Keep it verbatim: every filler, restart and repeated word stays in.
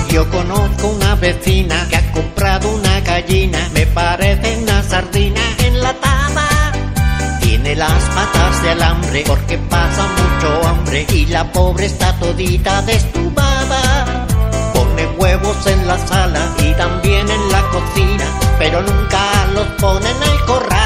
Yo conozco una vecina que ha comprado una gallina, me parece una sardina enlatada. Tiene las patas de alambre porque pasa mucho hambre y la pobre está todita destubada. Pone huevos en la sala y también en la cocina, pero nunca los pone en el corral.